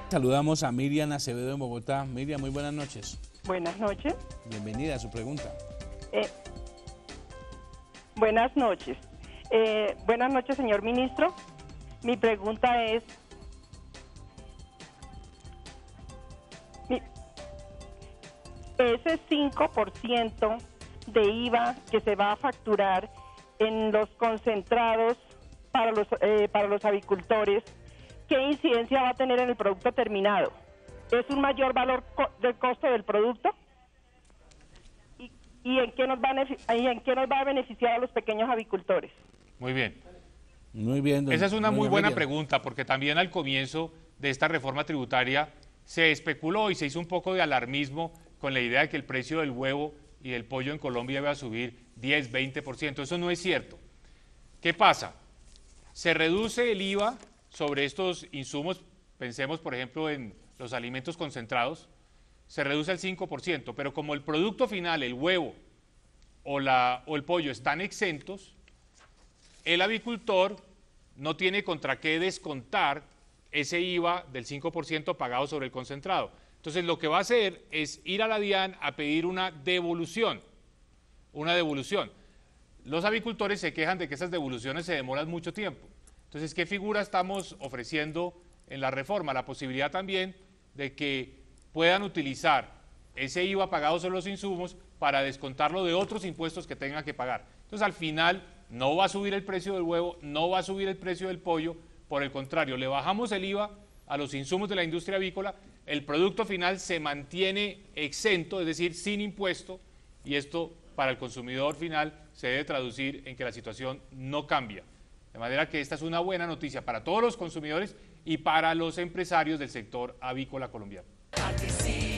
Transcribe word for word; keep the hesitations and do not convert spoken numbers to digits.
Saludamos a Miriam Acevedo en Bogotá. Miriam, muy buenas noches. Buenas noches. Bienvenida a su pregunta. Eh, buenas noches. Eh, buenas noches, señor ministro. Mi pregunta es, mi, ese cinco por ciento de I V A que se va a facturar en los concentrados para los, eh, para los avicultores, ¿qué incidencia va a tener en el producto terminado? ¿Es un mayor valor co del costo del producto? ¿Y, y, en qué nos va a, y en qué nos va a beneficiar a los pequeños avicultores? Muy bien. Muy bien. Esa es una muy buena Miriam. pregunta, porque también al comienzo de esta reforma tributaria se especuló y se hizo un poco de alarmismo con la idea de que el precio del huevo y del pollo en Colombia iba a subir diez, veinte por ciento. Eso no es cierto. ¿Qué pasa? Se reduce el I V A sobre estos insumos, pensemos por ejemplo en los alimentos concentrados, se reduce al cinco por ciento, pero como el producto final, el huevo o, la, o el pollo están exentos, el avicultor no tiene contra qué descontar ese I V A del cinco por ciento pagado sobre el concentrado. Entonces lo que va a hacer es ir a la DIAN a pedir una devolución, una devolución. Los avicultores se quejan de que esas devoluciones se demoran mucho tiempo. Entonces, ¿qué figura estamos ofreciendo en la reforma? La posibilidad también de que puedan utilizar ese I V A pagado sobre los insumos para descontarlo de otros impuestos que tengan que pagar. Entonces, al final, no va a subir el precio del huevo, no va a subir el precio del pollo, por el contrario, le bajamos el I V A a los insumos de la industria avícola, el producto final se mantiene exento, es decir, sin impuesto, y esto para el consumidor final se debe traducir en que la situación no cambia. De manera que esta es una buena noticia para todos los consumidores y para los empresarios del sector avícola colombiano.